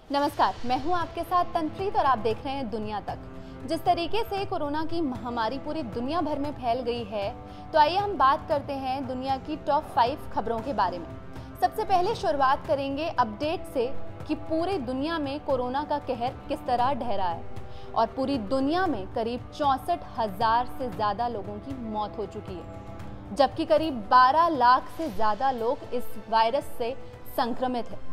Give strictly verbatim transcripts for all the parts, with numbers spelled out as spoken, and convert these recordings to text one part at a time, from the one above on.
नमस्कार, मैं हूं आपके साथ तनप्रीत और आप देख रहे हैं दुनिया तक। जिस तरीके से कोरोना की महामारी पूरी दुनिया भर में फैल गई है, तो आइए हम बात करते हैं दुनिया की टॉप फाइव खबरों के बारे में। सबसे पहले शुरुआत करेंगे अपडेट से कि पूरी दुनिया में कोरोना का कहर किस तरह ढह रहा है और पूरी दुनिया में करीब चौंसठ हजार से ज्यादा लोगों की मौत हो चुकी है, जबकि करीब बारह लाख से ज्यादा लोग इस वायरस से संक्रमित हैं।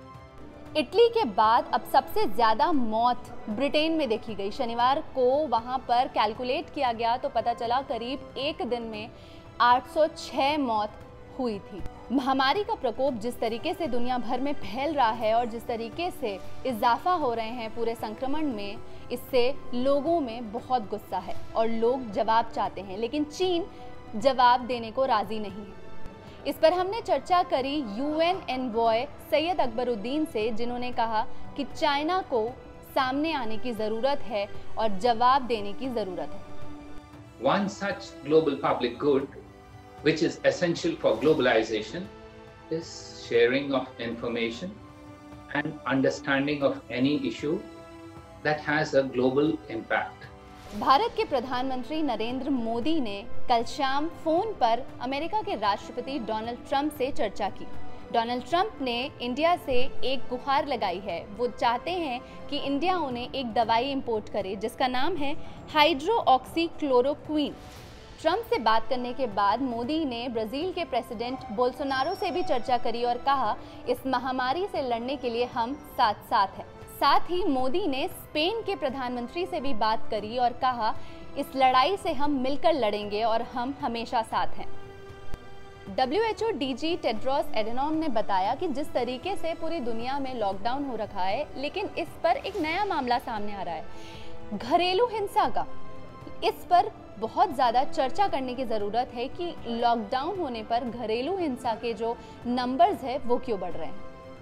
इटली के बाद अब सबसे ज्यादा मौत ब्रिटेन में देखी गई। शनिवार को वहां पर कैलकुलेट किया गया तो पता चला करीब एक दिन में आठ सौ छह मौत हुई थी। महामारी का प्रकोप जिस तरीके से दुनिया भर में फैल रहा है और जिस तरीके से इजाफा हो रहे हैं पूरे संक्रमण में, इससे लोगों में बहुत गुस्सा है और लोग जवाब चाहते हैं, लेकिन चीन जवाब देने को राजी नहीं है। इस पर हमने चर्चा करी यूएन एनवॉय सैयद अकबरुद्दीन से, जिन्होंने कहा कि चाइना को सामने आने की जरूरत है और जवाब देने की जरूरत है। One such global public good, which is essential for globalization, is sharing of information and understanding of any issue that has a global impact. Bharat के प्रधानमंत्री नरेंद्र मोदी ने कल शाम फोन पर अमेरिका के राष्ट्रपति डोनाल्ड ट्रंप से चर्चा की। डोनाल्ड ट्रंप ने इंडिया से एक गुहार लगाई है। वो चाहते हैं कि इंडिया उन्हें एक दवाई इंपोर्ट करे जिसका नाम है हाइड्रोक्सीक्लोरोक्विन। ट्रंप से बात करने के बाद मोदी ने ब्राजील के प्रेसिडेंट बोल्सोनारो से भी चर्चा करी और कहा, इस महामारी से लड़ने के लिए हम साथ साथ हैं। साथ ही मोदी ने स्पेन के प्रधानमंत्री से भी बात करी और कहा, इस लड़ाई से हम मिलकर लड़ेंगे और हम हमेशा साथ हैं। W H O DG Tedros Adhanom ने बताया कि जिस तरीके से पूरी दुनिया में लॉकडाउन हो रखा है, लेकिन इस पर एक नया मामला सामने आ रहा है, घरेलू हिंसा का। इस पर बहुत ज़्यादा चर्चा करने की ज़रूरत है कि लॉकडाउन होने पर घरेलू हिंसा के जो नंबर्स है वो क्यों बढ़ रहे हैं।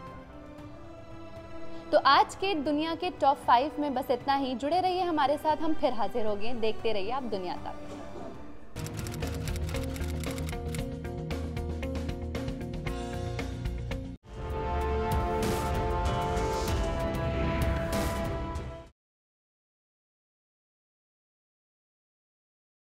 तो आज के दुनिया के टॉप फाइव में बस इतना ही। जुड़े रहिए हमारे साथ, हम फिर हाजिर होंगे। देखते रहिए आप दुनिया तक।